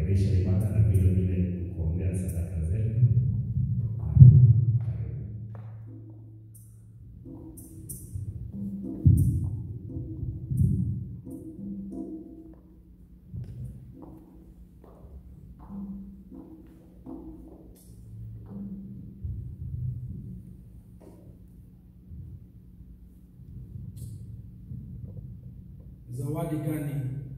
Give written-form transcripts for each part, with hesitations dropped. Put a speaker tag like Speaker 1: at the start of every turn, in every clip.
Speaker 1: kuendelesha ibada na vile vile kuombea sadaka zetu.
Speaker 2: Zawadi gani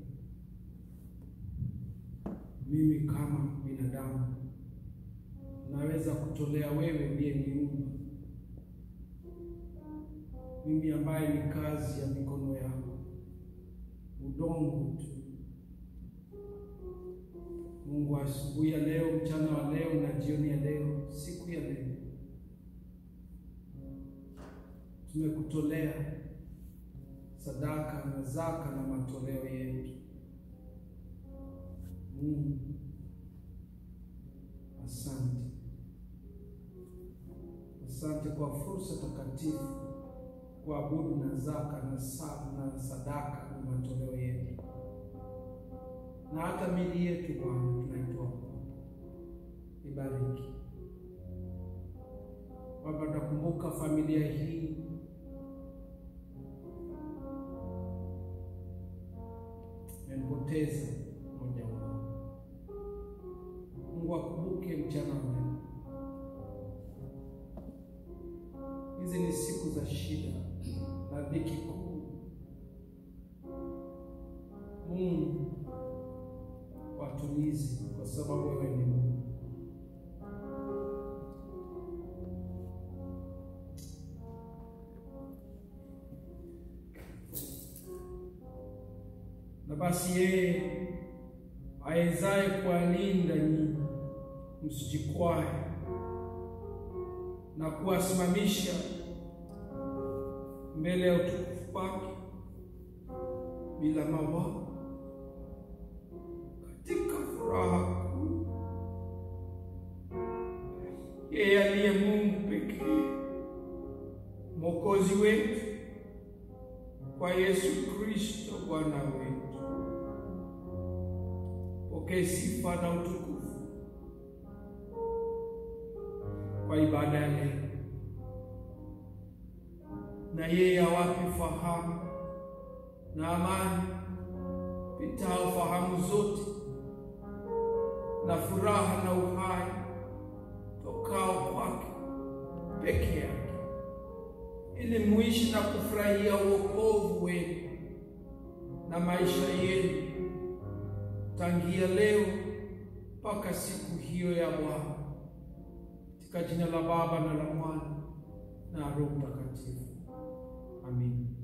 Speaker 2: mimi kama binadamu naweza kutolea wewe uliyeniumba, mimi ambaye ni kazi ya mikono yako, udongo tu. Mungu, asubuhi ya leo, mchana wa leo na jioni ya leo, siku ya leo, tumekutolea sadaka na zaka na matoleo yetu. Mungu, asante. Asante kwa fursa takatifu kuabudu na zaka na sadaka na matoleo yetu. Na hata mili yetu Bwana tunaitoa kwako. Ibariki. Baba, tunakumbuka familia hii mpoteza mmoja wao. Mungu akumbuke mchana leo. Hizi ni siku za shida na dhiki kuu. Mungu watulize, kwa sababu wewe ni Mungu. Na basi yeye awezaye kuwalinda nyinyi msijikwae na kuwasimamisha mbele ya utukufu wake bila mawaa katika furaha kuu. Yeye aliye Mungu pekee, Mwokozi wetu, kwa Yesu Kristo Bwana wetu. Pokea sifa na utukufu kwa ibada ya leo. Na yeye awape fahamu na amani pitao fahamu zote, na furaha na uhai tokao kwake peke yake, ili muishi na kufurahia wokovu wenu na maisha yenu tangia leo mpaka siku hiyo ya Bwana. Katika jina la Baba na la Mwana na Roho Mtakatifu. Amen.